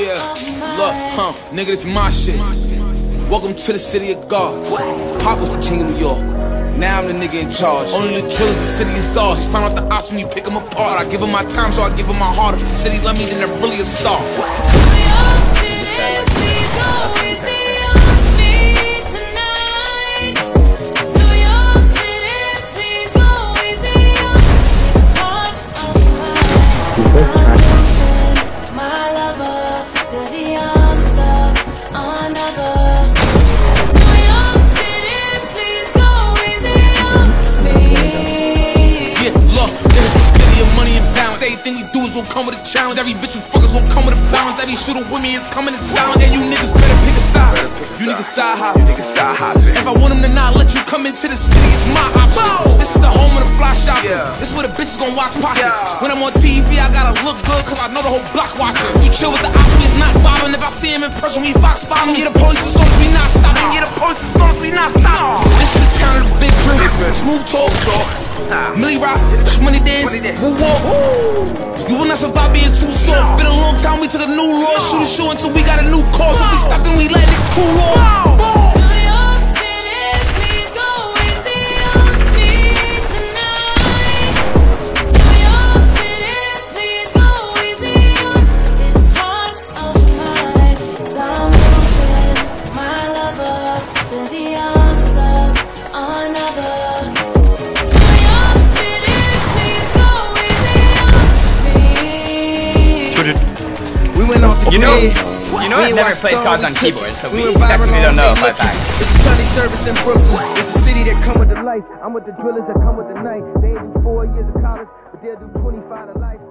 Yeah, look, nigga, this my shit. Welcome to the city of God. Pop was the king of New York. Now I'm the nigga in charge. Only the drillers, the city is ours. Find out the ops when you pick them apart. I give them my time, so I give them my heart. If the city love me, then they're really a star. Everything we do is gonna come with a challenge. Every bitch you fuckers gonna come with a balance. Every shooter with me is coming to silence. And you niggas better pick a side. You niggas side hop. If I want them to not let you come into the city, it's my option. This is the home of the fly shopping. This is where the bitches gonna watch pockets. When I'm on TV, I gotta look good, cause I know the whole block watching. You chill with the ops, we is not vibing. If I see him in person, we fox following. Yeah, the police as soon as we not stopping. Yeah, the police as soon as we not stopping. This is the town of the big drink. Smooth talk. Millie Rock, money dance, woo walk. You will not survive being too soft. Been a long time, we took a new law. Shoot a show until we got a new cause. If we stop, then we let it cool off. You know I've never played cards on keyboard, so we technically don't know about that. It's a Sunday service in Brooklyn. It's a city that come with the lights. I'm with the drillers that come with the night. They ain't do 4 years of college, but they'll do 25 to life.